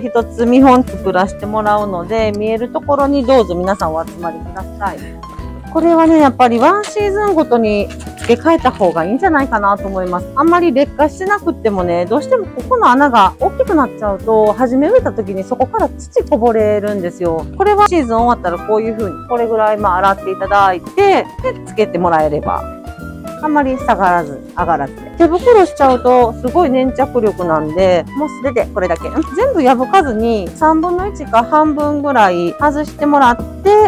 一つ見本作らせてもらうので、見えるところにどうぞ皆さんお集まりください。これはね、やっぱりワンシーズンごとに付け替えた方がいいんじゃないかなと思います。あんまり劣化してなくってもね、どうしてもここの穴が大きくなっちゃうと、初め植えた時にそこから土こぼれるんですよ。これはシーズン終わったらこういう風に、これぐらい洗っていただいて、で、つけてもらえれば。あんまり下がらず、上がらずで。手袋しちゃうと、すごい粘着力なんで、もう素手でこれだけ。全部破かずに、3分の1か半分ぐらい外してもらって、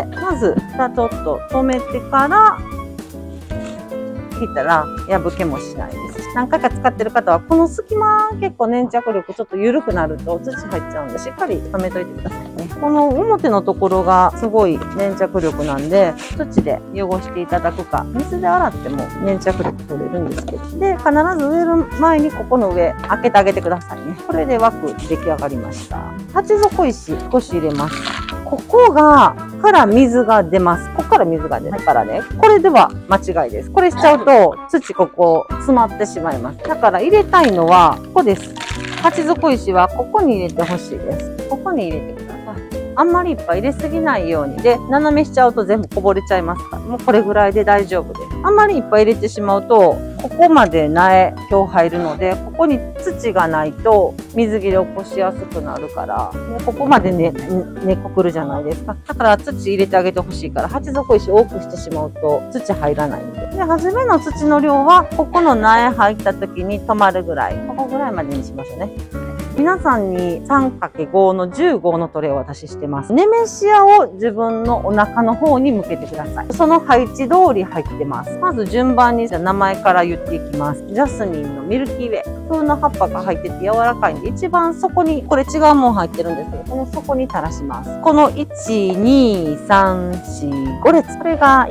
まず、蓋ちょっと止めてから、切ったら破けもしないです。何回か使ってる方は、この隙間結構粘着力ちょっと緩くなると土入っちゃうんで、しっかり止めといてくださいね。この表のところがすごい粘着力なんで、土で汚していただくか、水で洗っても粘着力取れるんですけど。で、必ず植える前にここの上開けてあげてくださいね。これで枠出来上がりました。鉢底石少し入れます。ここから水が出ます。ここから水が出るからね。これでは間違いです。これしちゃうと、土ここ詰まってしまいます。だから入れたいのは、ここです。鉢底石はここに入れてほしいです。ここに入れてください。あんまりいっぱい入れすぎないように。で、斜めしちゃうと全部こぼれちゃいますから。もうこれぐらいで大丈夫です。あんまりいっぱい入れてしまうと、ここまで苗、今日入るので、ここに土がないと水切れ起こしやすくなるから、もうここまでね、根っこくるじゃないですか。だから土入れてあげてほしいから、鉢底石多くしてしまうと土入らないんで。で、初めの土の量は、ここの苗入った時に止まるぐらい。ここぐらいまでにしましょうね。皆さんに 3×5 の15のトレイをお渡ししてます。ネメシアを自分のお腹の方に向けてください。その配置通り入ってます。まず順番に名前から言っていきます。ジャスミンのミルキーウェイ。風の葉っぱが入ってて柔らかいんで、一番底に、これ違うもん入ってるんですけど、この底に垂らします。この1、2、3、4、5列。これが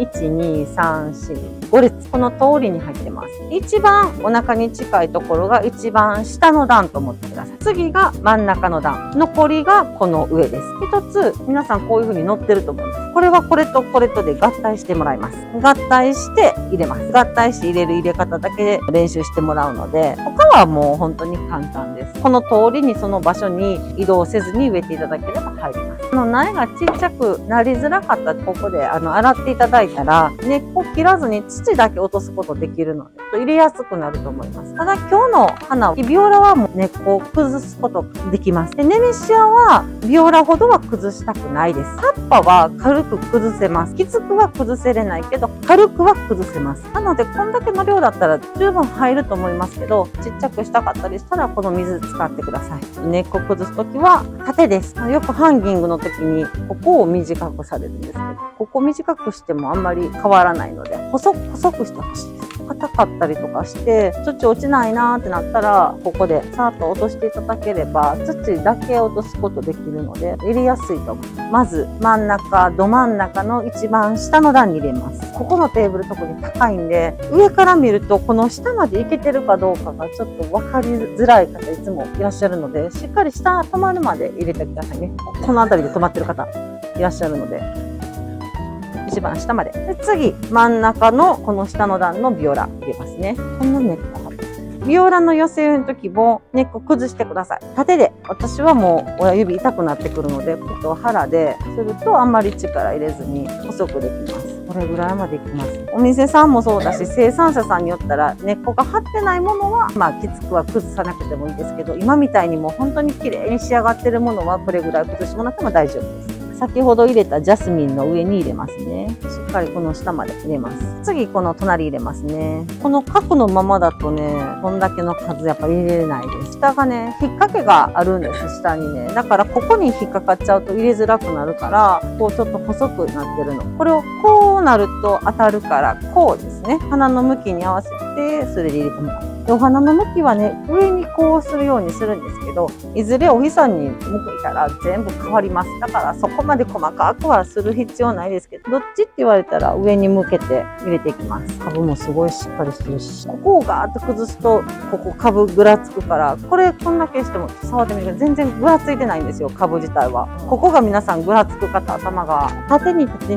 1、2、3、4、5列。この通りに入ってます。一番お腹に近いところが一番下の段と思ってください。次が真ん中の段。残りがこの上です。一つ、皆さんこういう風に乗ってると思うんです。これはこれとこれとで合体してもらいます。合体して入れます。合体して入れる入れ方だけで練習してもらうので、他はもう本当に簡単です。この通りにその場所に移動せずに植えていただければ入ります。この苗がちっちゃくなりづらかったらここで洗っていただいたら、根っこ切らずに土だけ落とすことできるので、入れやすくなると思います。ただ今日の花、ビオラはもう根っこを崩すことできます。で、ネメシアはビオラほどは崩したくないです。葉っぱは軽く崩せます。きつくは崩せれないけど、軽くは崩せます。なので、こんだけの量だったら十分入ると思いますけど、ちっちゃくしたかったりしたら、この水使ってください。根っこ崩すときは縦です。よくハンギングの時に、ここを短くされるんですけど、ここ短くしてもあんまり変わらないので、細くしてほしいです。硬かったりとかして、土落ちないなーってなったら、ここでさーっと落としていただければ、土だけ落とすことできるので、入れやすいと思う。まず、ど真ん中の一番下の段に入れます。ここのテーブル特に高いんで、上から見ると、この下までいけてるかどうかがちょっと分かりづらい方いつもいらっしゃるので、しっかり下止まるまで入れてくださいね。この辺りで止まってる方いらっしゃるので。一番下まで。で、次、真ん中のこの下の段のビオラ入れますね。この根っこ。ビオラの寄せ植えの時も根っこ崩してください。縦で。私はもう親指痛くなってくるので、ここ腹でするとあんまり力入れずに細くできます。これぐらいまでいきます。お店さんもそうだし、生産者さんによったら根っこが張ってないものは、きつくは崩さなくてもいいですけど、今みたいにもう本当に綺麗に仕上がってるものはこれぐらい崩してもらっても大丈夫です。先ほど入れたジャスミンの上に入れますね。しっかりこの下まで入れます。次、この隣入れますね。この角のままだとね、こんだけの数やっぱ入れれないです。下がね、引っ掛けがあるんです、下にね。だからここに引っかかっちゃうと入れづらくなるから、こうちょっと細くなってるの。これをこうなると当たるから、こうですね。花の向きに合わせて、それで入れてもらう。お花の向きはね、上にこうするようにするんですけど、いずれお日さんに向いたら全部変わります。だからそこまで細かくはする必要ないですけど、どっちって言われたら上に向けて入れていきます。株もすごいしっかりしてるし、ここをガーッと崩すと、ここ株ぐらつくから、これこんだけしても触ってみるけど、全然ぐらついてないんですよ、株自体は。ここが皆さんぐらつく方、頭が縦に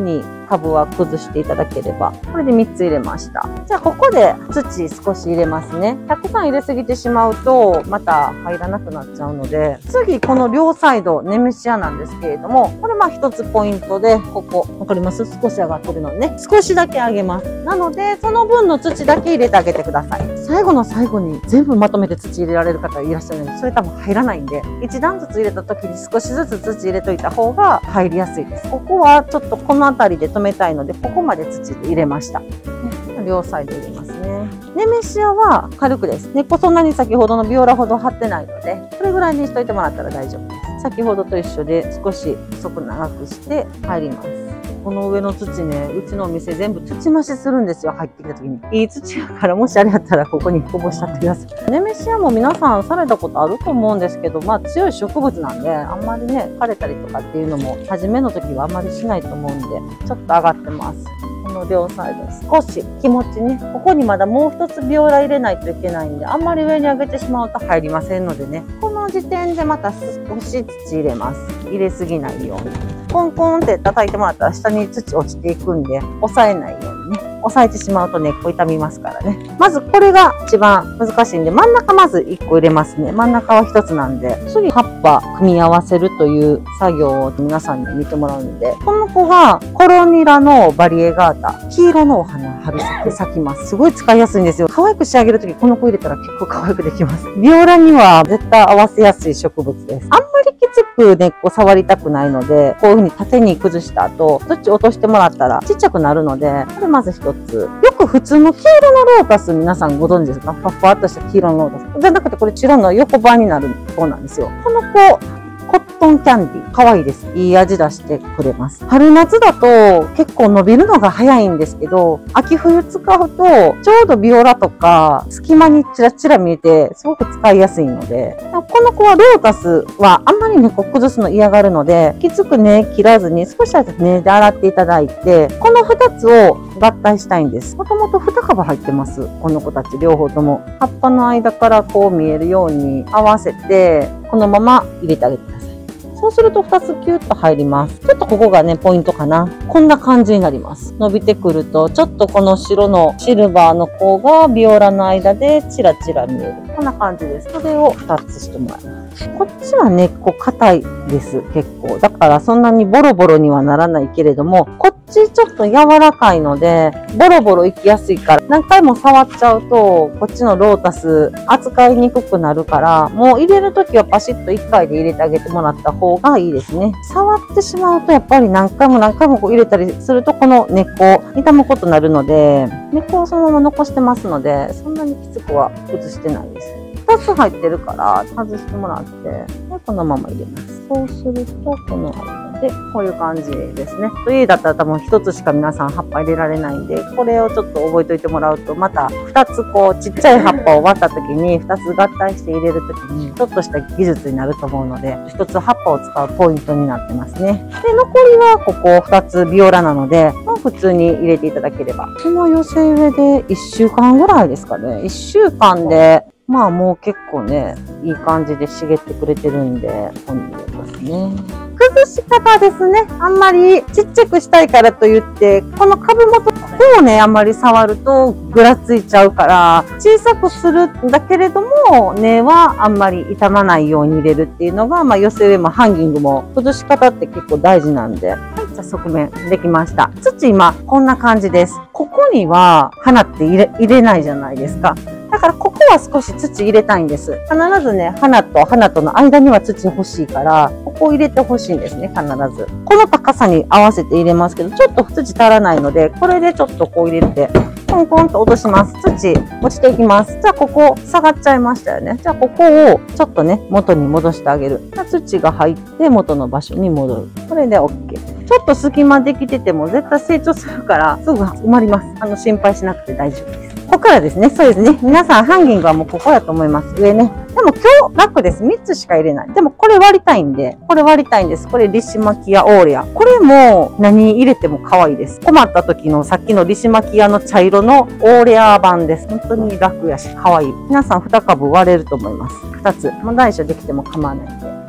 株は崩していただければ。これで3つ入れました。じゃあここで土少し入れますね。たくさん入れすぎてしまうとまた入らなくなっちゃうので、次この両サイドネメシアなんですけれども、これ一つポイントで、ここわかります？少し上がってるのでね、少しだけ上げます。なのでその分の土だけ入れてあげてください。最後の最後に全部まとめて土入れられる方いらっしゃるので、それ多分入らないんで、一段ずつ入れた時に少しずつ土入れといた方が入りやすいです。ここはちょっとこの辺りで止めたいので、ここまで土入れました。両サイド入れますね。ネメシアは軽くです。根っこそんなに先ほどのビオラほど張ってないので、これぐらいにしといてもらったら大丈夫です。先ほどと一緒で少し細く長くして入ります。この上の土ね、うちのお店全部土増しするんですよ、入ってきた時に。いい土やから、もしあれやったらここにこぼしちゃってください。ネメシアも皆さんされたことあると思うんですけど、強い植物なんで、あんまりね、枯れたりとかっていうのも、初めの時はあんまりしないと思うんで、ちょっと上がってます。この両サイド少し気持ちね、ここにまだもう一つビオラ入れないといけないんで、あんまり上に上げてしまうと入りませんのでね、この時点でまた少し土入れます。入れすぎないように。コンコンって叩いてもらったら下に土落ちていくんで、押さえないようにね。押さえてしまうと根っこ傷みますからね。まずこれが一番難しいんで、真ん中まず1個入れますね。真ん中は1つなんで、次葉っぱ組み合わせるという作業を皆さんに見てもらうんで、この子がコロニラのバリエガータ、黄色のお花春先咲きます。すごい使いやすいんですよ。可愛く仕上げるときこの子入れたら結構可愛くできます。ビオラには絶対合わせやすい植物です。あんまりきつく根っこ触りたくないので、こういう風に縦に崩した後、土落としてもらったらちっちゃくなるので、これまず1つ。よく普通の黄色のロータス皆さんご存知ですか？パッパーっとした黄色のロータス。じゃなくてこれ白の横版になる子なんですよ。この子、コットンキャンディー。可愛いです。いい味出してくれます。春夏だと結構伸びるのが早いんですけど、秋冬使うとちょうどビオラとか隙間にチラチラ見えてすごく使いやすいので、この子はロータスはあんまり根っこ崩すの嫌がるので、きつく根切らずに少し根で洗っていただいて、この2つを合体したいんです。もともと2株入ってます。この子たち両方とも。葉っぱの間からこう見えるように合わせて、このまま入れてあげてください。そうすると2つキュッと入ります。ちょっとここがね、ポイントかな。こんな感じになります。伸びてくると、ちょっとこの白のシルバーの子がビオラの間でチラチラ見える。こんな感じです。それを2つしてもらいます。こっちは根っこ硬いです、結構。だからそんなにボロボロにはならないけれども、こっちちょっと柔らかいので、ボロボロいきやすいから、何回も触っちゃうと、こっちのロータス扱いにくくなるから、もう入れるときはパシッと1回で入れてあげてもらった方がいいですね。触ってしまうと、やっぱり何回もこう入れたりすると、この根っこ、傷むことになるので、根っこをそのまま残してますので、そんなにきつくは崩してないです。2つ入ってるから外してもらって、でこのまま入れます。そうすると、この間で、こういう感じですね。家だったら多分1つしか皆さん葉っぱ入れられないんで、これをちょっと覚えておいてもらうと、また2つこうちっちゃい葉っぱを割った時に、2つ合体して入れる時に、ちょっとした技術になると思うので、1つ葉っぱを使うポイントになってますね。で、残りはここ2つビオラなので、普通に入れていただければ。この寄せ植えで1週間ぐらいですかね。1週間で、もう結構ね、いい感じで茂ってくれてるんで、ここに入れますね。崩し方ですね。あんまりちっちゃくしたいからといって、この株元をね、あんまり触るとぐらついちゃうから、小さくするんだけれども、根はあんまり傷まないように入れるっていうのが、寄せ植えもハンギングも崩し方って結構大事なんで。はい、じゃあ側面できました。土今、こんな感じです。ここには花って入れないじゃないですか。だからここは少し土入れたいんです。必ずね、花と花との間には土欲しいから、ここを入れてほしいんですね、必ず。この高さに合わせて入れますけど、ちょっと土足らないので、これでちょっとこう入れて、コンコンと落とします。土落ちていきます。じゃあここ下がっちゃいましたよね。じゃあここをちょっとね、元に戻してあげる。土が入って元の場所に戻る。これで OK。ちょっと隙間できてても絶対成長するからすぐ埋まります。心配しなくて大丈夫です。ここからですね。そうですね。皆さんハンギングはもうここだと思います。上ね。でも今日楽です。3つしか入れない。でもこれ割りたいんで、これ割りたいんです。これリシマキアオーレア。これも何入れても可愛いです。困った時のさっきのリシマキアの茶色のオーレア版です。本当に楽やし可愛い。皆さん2株割れると思います。2つ。もう大小できても構わないんで。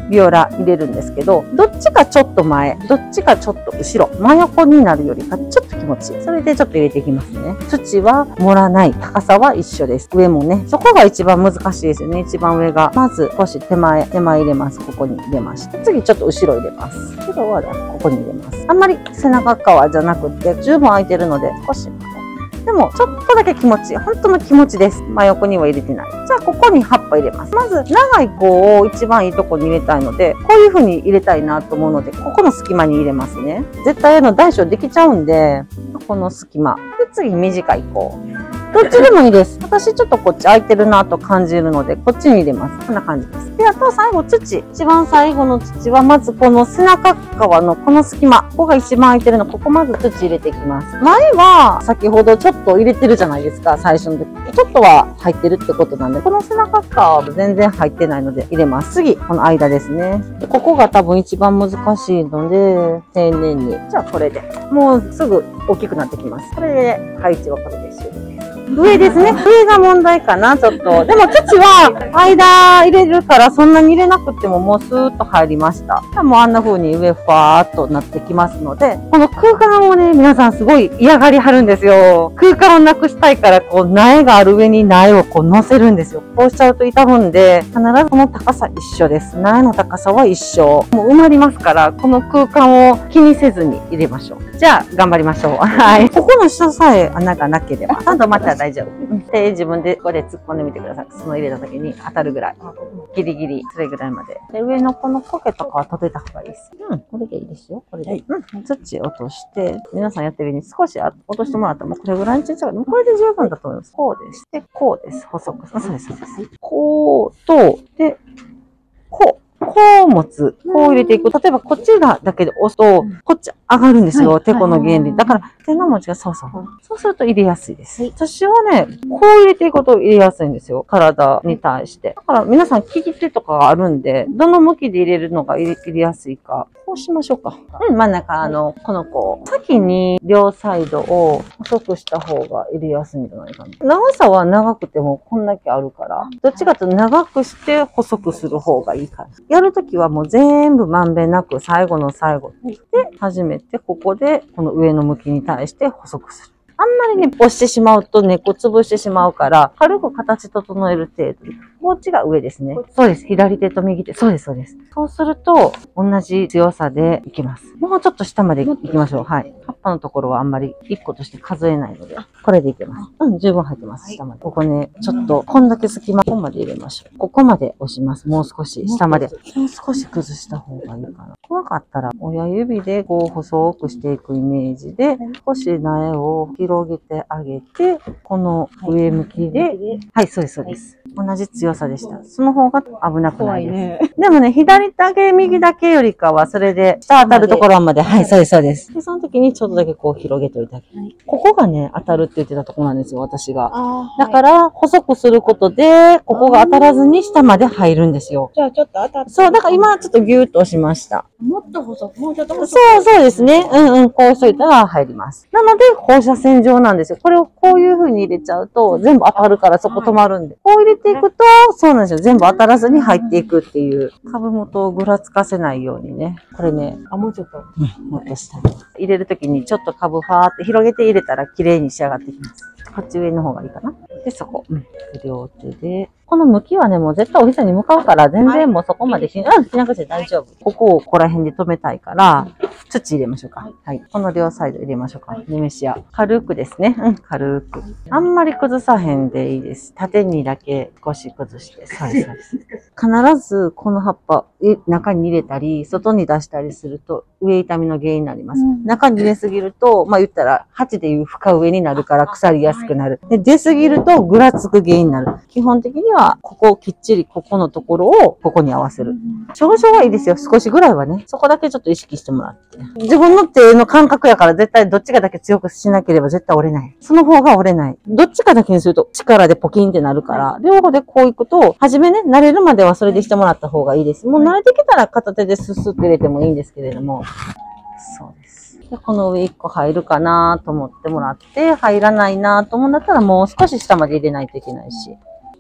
ビオラ入れるんですけど、どっちかちょっと前、どっちかちょっと後ろ、真横になるよりかちょっと気持ちいい。それでちょっと入れていきますね。土は盛らない。高さは一緒です。上もね、そこが一番難しいですよね。一番上が。まず少し手前入れます。ここに入れました。次ちょっと後ろ入れます。後ろはここに入れます。あんまり背中側じゃなくて、十分空いてるので、少し。でも、ちょっとだけ気持ちいい。本当の気持ちです。真横には入れてない。じゃあ、ここに葉っぱ入れます。まず、長い子を一番いいとこに入れたいので、こういう風に入れたいなと思うので、ここの隙間に入れますね。絶対大小できちゃうんで、この隙間。で、次、短い子。どっちでもいいです。私ちょっとこっち空いてるなと感じるので、こっちに入れます。こんな感じです。で、あと最後土。一番最後の土は、まずこの背中側のこの隙間。ここが一番空いてるの。ここまず土入れていきます。前は先ほどちょっと入れてるじゃないですか。最初の時。ちょっとは入ってるってことなんで、この背中側は全然入ってないので入れます。次、この間ですね。でここが多分一番難しいので、丁寧に。じゃあこれで。もうすぐ大きくなってきます。これで配置はこれで終了です。上ですね。上が問題かな、ちょっと。でも土は間入れるからそんなに入れなくてももうスーッと入りました。もうあんな風に上ふわーっとなってきますので、この空間をね、皆さんすごい嫌がりはるんですよ。空間をなくしたいから、こう苗がある上に苗をこう乗せるんですよ。こうしちゃうと傷むんで、必ずこの高さ一緒です。苗の高さは一緒。もう埋まりますから、この空間を気にせずに入れましょう。じゃあ、頑張りましょう。はい。ここの下さえ穴がなければ、あとまた大丈夫。で、自分でここで突っ込んでみてください。その入れた時に当たるぐらい。ギリギリ、それぐらいまで。で、上のこの苔とかは立てた方がいいです。これでいいですよ。これで。土落として、皆さんやってるように少し落としてもらったら、もうこれぐらいに小さい。もうこれで十分だと思います。こうです。で、こうです。細く。そうです、そうです。こうと、で、こう。こう持つ。こう入れていく。例えばこっちがだけで押すと、こっち上がるんですよ。てこの原理。だから手の持ちがそう。そうすると入れやすいです。私はね、こう入れていくと入れやすいんですよ。体に対して。だから皆さん利き手とかがあるんで、どの向きで入れるのが入れやすいか。こうしましょうか。真ん中この子。先に両サイドを細くした方が入れやすいんじゃないかな。長さは長くてもこんだけあるから、どっちかというと長くして細くする方がいいかな。やるときはもう全部まんべんなく最後の最後で初めてここでこの上の向きに対して細くする。あんまりね、押してしまうと根っこ潰してしまうから、軽く形整える程度。こっちが上ですね。そうです。左手と右手。そうです、そうです。そうすると、同じ強さでいきます。もうちょっと下まで行きましょう。はい。葉っぱのところはあんまり1個として数えないので、これでいけます。十分入ってます。下まで。ここね、ちょっと、こんだけ隙間、ここまで入れましょう。ここまで押します。もう少し、下まで。もう少し崩した方がいいかな。怖かったら、親指でこう細くしていくイメージで、少し苗を広げてあげて、この上向きで、はい、そうです、そうです。同じ強さでした。その方が危なくないです。でもね、左だけ、右だけよりかは、それで、下当たるところまで、はい、そうです、そうです。で、その時にちょっとだけこう広げといてあげる。ここがね、当たるって言ってたところなんですよ、私が。だから、細くすることで、ここが当たらずに下まで入るんですよ。 じゃあちょっと当たって。 そう、だから今ちょっとギューッと押しました。 もっと細く、もうちょっと細く。 そうですね。こうしといたら入ります。なので、放射線状なんですよ。これをこういう風に入れちゃうと、全部当たるからそこ止まるんで。こう入れていくと、そうなんですよ。全部当たらずに入っていくっていう。株元をぐらつかせないようにね。これね。 もうちょっと。 もっと下に。入れるときにちょっと株ファーって広げて入れたら綺麗に仕上がってきます。こっち上の方がいいかな。で、そこ。両手で。この向きはね、もう絶対お日さんに向かうから、全然もうそこまでしなくて大丈夫。ここをここら辺で止めたいから、土入れましょうか。はい。この両サイド入れましょうか。ネメシア。軽くですね。軽く。あんまり崩さへんでいいです。縦にだけ少し崩して。そうです、そうです。必ずこの葉っぱ、中に入れたり、外に出したりすると、上傷みの原因になります。中に入れすぎると、まあ言ったら、鉢でいう深植えになるから腐りやすくなる。で、出すぎるとぐらつく原因になる。基本的には、ここをきっちり、ここのところをここに合わせる。少々はいいですよ。少しぐらいはね。そこだけちょっと意識してもらって。自分の手の感覚やから絶対どっちかだけ強くしなければ絶対折れない。その方が折れない。どっちかだけにすると力でポキンってなるから、両方でこういくと、初めね、慣れるまではそれでしてもらった方がいいです。もう慣れてきたら片手でスッスッって入れてもいいんですけれども。そうです。で、この上1個入るかなと思ってもらって、入らないなと思うんだったらもう少し下まで入れないといけないし。じ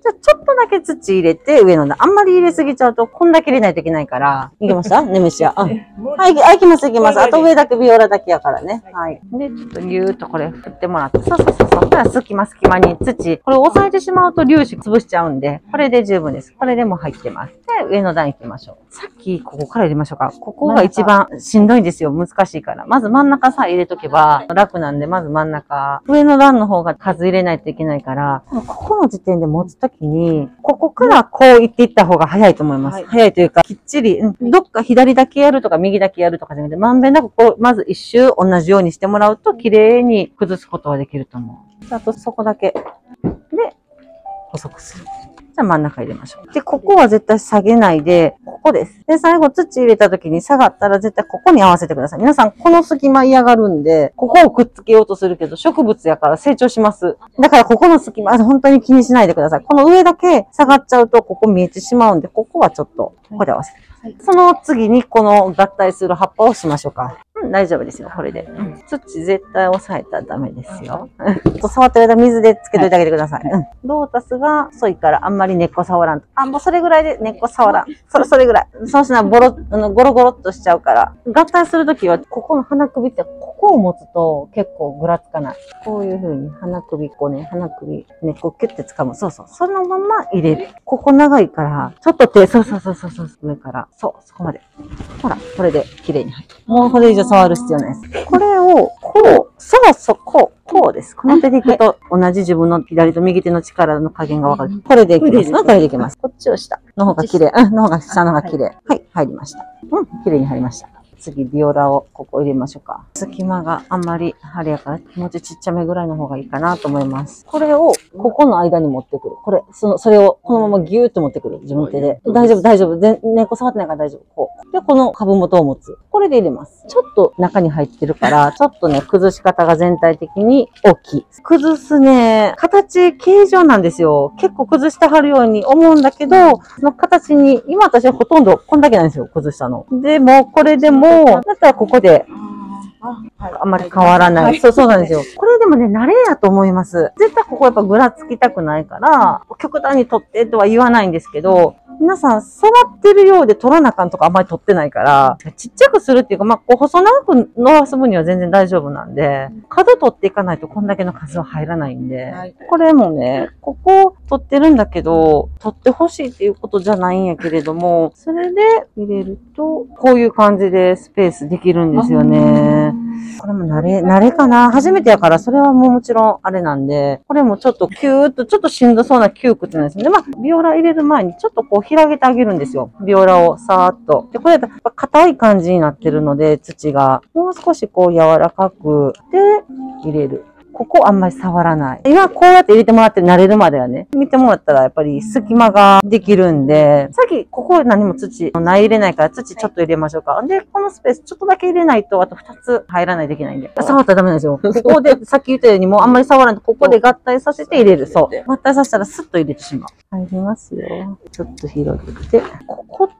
じゃあちょっとだけ土入れて、上の段。あんまり入れすぎちゃうと、こんだけ入れないといけないから。いけましたネメシア。はい、いきます、いきます。あと上だけビオラだけやからね。はい。で、ちょっとぎゅーっとこれ振ってもらって。そう。そしたら隙間に土。これを押さえてしまうと粒子潰しちゃうんで、これで十分です。これでも入ってます。で、上の段行きましょう。さっき、ここから入れましょうか。ここが一番しんどいんですよ。難しいから。まず真ん中さえ入れとけば楽なんで、まず真ん中。上の段の方が数入れないといけないから、ここの時点で持つときに、ここからこう行っていった方が早いと思います。はい、早いというか、きっちり、どっか左だけやるとか右だけやるとかじゃなくて、まんべんなくこう、まず一周同じようにしてもらうと、綺麗に崩すことはできると思う。あとそこだけ。で、細くする。じゃあ真ん中入れましょう。で、ここは絶対下げないで、ここです。で、最後土入れた時に下がったら絶対ここに合わせてください。皆さん、この隙間嫌がるんで、ここをくっつけようとするけど、植物やから成長します。だからここの隙間、本当に気にしないでください。この上だけ下がっちゃうと、ここ見えてしまうんで、ここはちょっと、ここで合わせてください。その次にこの合体する葉っぱをしましょうか。大丈夫ですよ、これで。土絶対押さえたらダメですよ。触ってる間水でつけといてあげてください。ロータスが細いからあんまり根っこ触らんと。もうそれぐらいで根っこ触らん。それぐらい。そうしなゴロゴロっとしちゃうから。合体するときは、ここの鼻首って、ここを持つと結構ぐらつかない。こういう風に鼻首、根っこキュッて掴む。そう。そのまま入れる。ここ長いから、ちょっと手、そう。上から。そこまで。ほら、これで綺麗に入る。もうこれ以上触る必要ないです。これを、こうです。この手でいくと、同じ自分の左と右手の力の加減がわかる。これでいきます。これでいきます。こっちを下。の方が綺麗。の方が下の方が綺麗。はい、入りました。綺麗に入りました。次、ビオラをここ入れましょうか。隙間があんまり、あれやから、気持ちちっちゃめぐらいの方がいいかなと思います。これを、ここの間に持ってくる。それを、このままギューって持ってくる。自分手で。大丈夫。根っこ触ってないから大丈夫。こう。で、この株元を持つ。これで入れます。ちょっと中に入ってるから、ちょっとね、崩し方が全体的に大きい。崩すね、形状なんですよ。結構崩してはるように思うんだけど、その形に、今私はほとんどこんだけなんですよ。崩したの。でも、これでも、だったらここで、あんまり変わらない。そうなんですよ。これでもね、慣れやと思います。絶対ここやっぱぐらつきたくないから、極端に取ってとは言わないんですけど、皆さん触ってるようで取らなあかんとかあんまり取ってないから、ちっちゃくするっていうか、こう細長く伸ばす分には全然大丈夫なんで、角取っていかないとこんだけの数は入らないんで、これもね、ここ取ってるんだけど、取ってほしいっていうことじゃないんやけれども、それで入れると、こういう感じでスペースできるんですよね。これも慣れかな。初めてやから、それはもちろんあれなんで、これもちょっとキューッと、ちょっとしんどそうな窮屈なんですね。で、ビオラ入れる前にちょっとこう広げてあげるんですよ。ビオラをさーっと。で、これだとやっぱ硬い感じになってるので、土が。もう少しこう柔らかく、で、入れる。ここあんまり触らない。今こうやって入れてもらって慣れるまではね、見てもらったらやっぱり隙間ができるんで、さっきここ何も土入れないから土ちょっと入れましょうか。で、このスペースちょっとだけ入れないとあと2つ入らないといけないんで。触ったらダメなんですよ。ここでさっき言ったようにもうあんまり触らないとここで合体させて入れる。そう。合体させたらスッと入れてしまう。入りますよ。ちょっと広げて。ここと、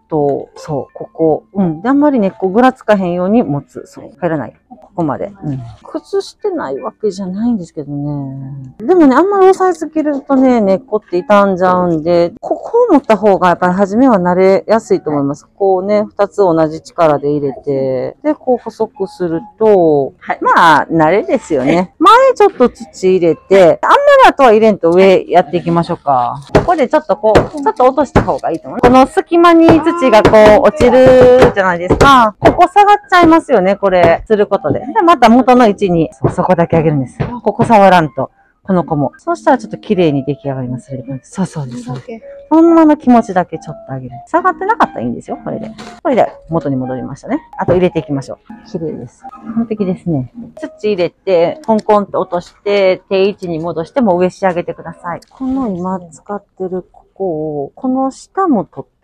そう、ここ。で、あんまりね、こうぐらつかへんように持つ。そう。入らない。ここまで。崩してないわけじゃないんですけどね。でもね、あんまり押さえすぎるとね、根っこって傷んじゃうんで、ここを持った方がやっぱり初めは慣れやすいと思います。こうね、2つ同じ力で入れて、で、こう細くすると、慣れですよね。前ちょっと土入れて、あんまりあとは入れんと上やっていきましょうか。ここでちょっと落とした方がいいと思う。この隙間に土がこう落ちるじゃないですか。ここ下がっちゃいますよね、これ。することで。で、また元の位置に、そこだけ上げるんです。ここ触らんと。この子も。そうしたらちょっと綺麗に出来上がります。そうです。ほんまの気持ちだけちょっと上げる。下がってなかったらいいんですよ、これで。これで元に戻りましたね。あと入れていきましょう。綺麗です。完璧ですね。土入れて、コンコンって落として、定位置に戻しても上仕上げてください。この今使ってるここを、この下も取って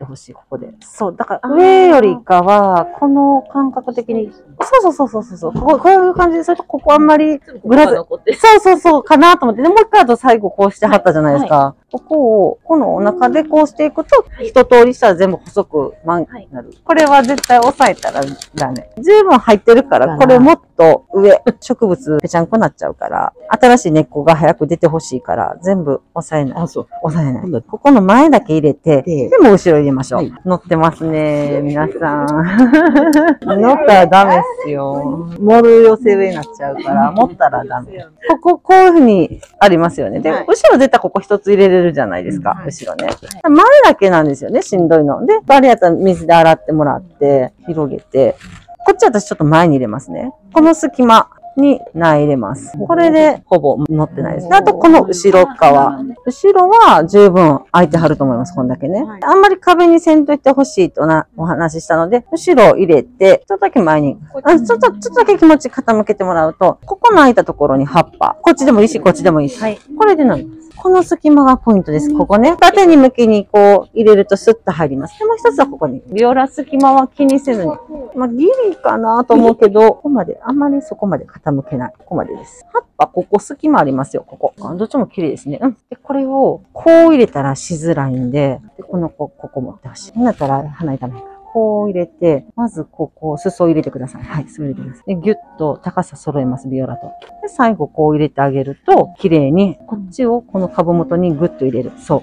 ってほしい、ここで。そう、だから上よりかは、この感覚的に、そう。こういう感じで、それとここあんまりグラズ、そう、かなと思って。で、もう一回あと最後こうしてはったじゃないですか。ここを、このお腹でこうしていくと、一通りしたら全部細くなる。これは絶対押さえたらダメ。十分入ってるから、これもっと上、植物ぺちゃんこなっちゃうから、新しい根っこが早く出てほしいから、全部押さえない。押さえない。ここの前だけ入れて、でも後ろ入れましょう。乗ってますね、皆さん。乗ったらダメっすよ。盛る寄せ上になっちゃうから、持ったらダメ。こういうふうにありますよね。で、後ろ絶対ここ一つ入れれるじゃないですか、後ろね。前だけなんですよね、しんどいの。で、あれやったら水で洗ってもらって、広げて、こっち私ちょっと前に入れますね。この隙間に苗入れます。これでほぼ乗ってないです。あとこの後ろ側。後ろは十分空いてはると思います、こんだけね。あんまり壁にせんといてほしいとお話ししたので、後ろを入れて、ちょっとだけ前に、ちょっとだけ気持ち傾けてもらうと、ここの空いたところに葉っぱ。こっちでもいいし、こっちでもいいし。これでなります。この隙間がポイントです。ここね。縦に向きにこう入れるとスッと入ります。で、もう一つはここに。ビオラ隙間は気にせずに。ギリかなと思うけど、ここまで、あんまりそこまで傾けない。ここまでです。葉っぱ、ここ隙間ありますよ、ここ。どっちも綺麗ですね。で、これをこう入れたらしづらいんで、ここ持ってほしい。だったら離れためから。こう入れて、まずここ、裾を入れてください。はい、裾を入れてください。で、ギュッと高さ揃えます、ビオラと。で、最後こう入れてあげると、綺麗に、こっちをこの株元にグッと入れる。そう。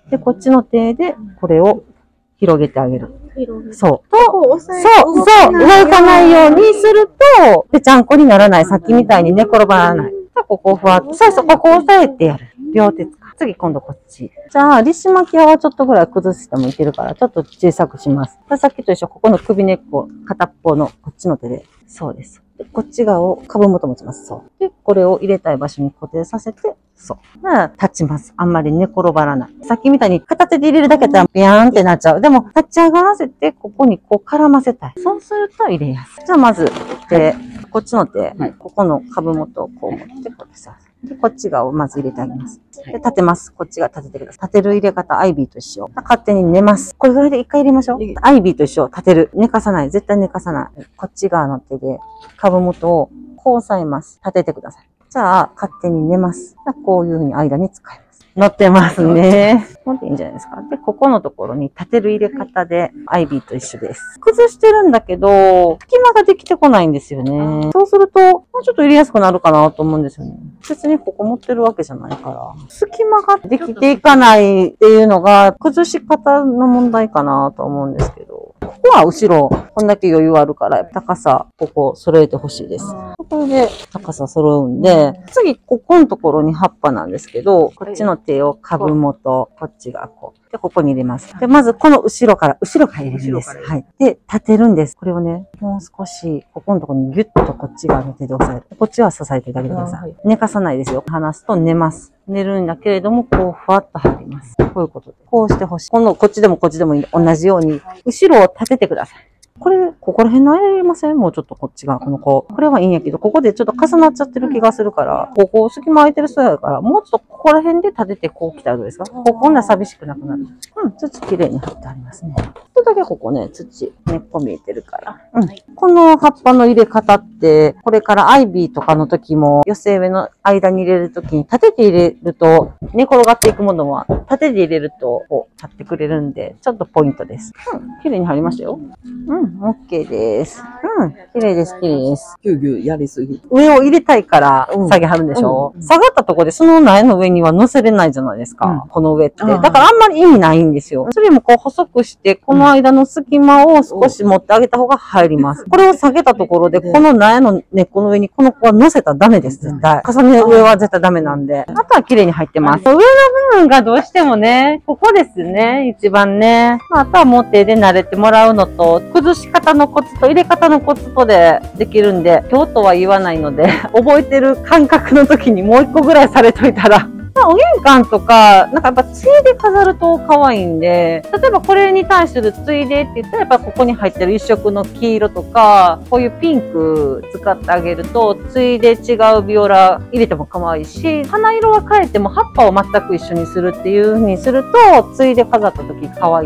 で、こっちの手で、これを広げてあげる。そう。動かないようにすると、ぺちゃんこにならない。さっきみたいに寝転ばらない。ここをふわっと。そう、ここを押さえてやる。両手使う。次、今度こっち。じゃあ、リシマキアはちょっとぐらい崩してもいけるから、ちょっと小さくします。さっきと一緒、ここの首根っこ、片っぽのこっちの手で。そうです。でこっち側を株元持ちます。そう。で、これを入れたい場所に固定させて、そう。だから立ちます。あんまり寝転ばらない。さっきみたいに片手で入れるだけだったらビヤーンってなっちゃう。でも、立ち上がらせて、ここにこう絡ませたい。そうすると入れやすい。じゃあ、まず、こっちの手、ここの株元をこう持って、こうやってさ。で、こっち側をまず入れてあげます。で、立てます。こっちが立ててください。立てる入れ方、アイビーと一緒。勝手に寝ます。これぐらいで一回入れましょう。アイビーと一緒。立てる。寝かさない。絶対寝かさない。こっち側の手で、株元をこう押さえます。立ててください。じゃあ、勝手に寝ます。こういう風に間に使います。乗ってますね。乗っていいんじゃないですか。で、ここのところに立てる入れ方で、アイビーと一緒です。崩してるんだけど、隙間ができてこないんですよね。そうすると、もうちょっと入れやすくなるかなと思うんですよね。別にここ持ってるわけじゃないから。隙間ができていかないっていうのが、崩し方の問題かなと思うんですけど。ここは後ろ、こんだけ余裕あるから、高さ、ここ揃えてほしいです。これで高さ揃うんで、次、ここのところに葉っぱなんですけど、こっちの手を株元、こっちがこう。で、ここに入れます。で、まずこの後ろから入れるんです。はい。で、立てるんです。これをね、もう少し、ここのところにギュッとこっち側の手で押さえる。こっちは支えてあげてください。寝かさないですよ。離すと寝ます。寝るんだけれども、こう、ふわっと入ります。こういうことで。こうしてほしい。こっちでもこっちでもいい。同じように、後ろを立ててください。これ、ここら辺の間入れません？もうちょっとこっちが、この子。これはいいんやけど、ここでちょっと重なっちゃってる気がするから、ここ隙間空いてる人だから、もうちょっとここら辺で立ててこう来たらどうですか？こんな寂しくなくなる。土綺麗に貼ってありますね。ちょっとだけここね、土、根っこ見えてるから。この葉っぱの入れ方って、これからアイビーとかの時も、寄せ植えの間に入れる時に立てて入れると、寝転がっていくものは、立てて入れると、こう、立ってくれるんで、ちょっとポイントです。綺麗に貼りましたよ。OK です。綺麗です、綺麗です。 ぎゅうぎゅうやりすぎ。 上を入れたいから下げはるんでしょ？下がったところでその苗の上には乗せれないじゃないですか。この上って。だからあんまり意味ないんですよ。それもこう細くして、この間の隙間を少し持ってあげた方が入ります。これを下げたところで、この苗の根っこの上にこの子は乗せたらダメです、絶対。重ね上は絶対ダメなんで。あとは綺麗に入ってます。上の部分がどうしてもね、ここですね、一番ね。あとはもう手で慣れてもらうのと、崩し方のコツと入れ方のコツとでできるんで、今日とは言わないので、覚えてる感覚の時にもう一個ぐらいされといたら、お玄関とか、なんかやっぱついで飾ると可愛いんで、例えばこれに対するついでって言ったらやっぱここに入ってる一色の黄色とか、こういうピンク使ってあげると、ついで違うビオラ入れても可愛いし、花色は変えても葉っぱを全く一緒にするっていう風にすると、ついで飾った時可愛いです。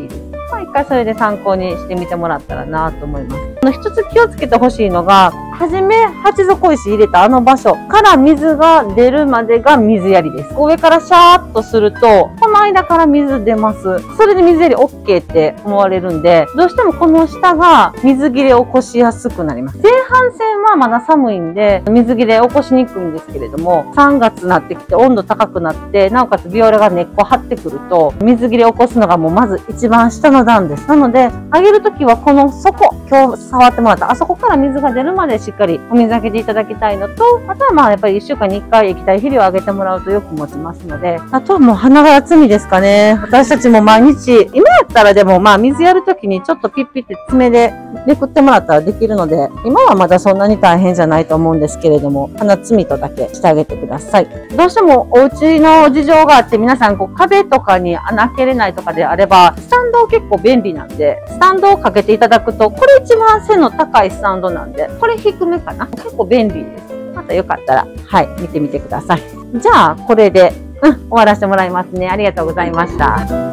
まあ、一回それで参考にしてみてもらったらなと思います。一つ気をつけてほしいのが、はじめ鉢底石入れたあの場所から水が出るまでが水やりです。上からシャーっとすると、この間から水出ます。それで水やり OK って思われるんで、どうしてもこの下が水切れを起こしやすくなります。前半戦はまだ寒いんで、水切れ起こしにくいんですけれども、3月になってきて温度高くなって、なおかつビオラが根っこ張ってくると、水切れ起こすのがもうまず一番下の段です。なので、あげるときはこの底、今日触ってもらったあそこから水が出るまでしっかりお水あげていただきたいのと、あとはまあやっぱり1週間に1回液体肥料をあげてもらうとよく持ちますので、あとはもう花が摘みですかね。私たちも毎日、今やったらでもまあ水やるときにちょっとピッピって爪でめくってもらったらできるので、今はまだそんなに大変じゃないと思うんですけれども、花摘みとだけしてあげてください。どうしてもお家の事情があって皆さんこう壁とかに穴開けれないとかであれば、スタンド結構便利なんで、スタンドをかけていただくと、これ一番背の高いスタンドなんで、これ低めかな。結構便利です。またよかったら、はい、見てみてください。じゃあ、これで、終わらせてもらいますね。ありがとうございました。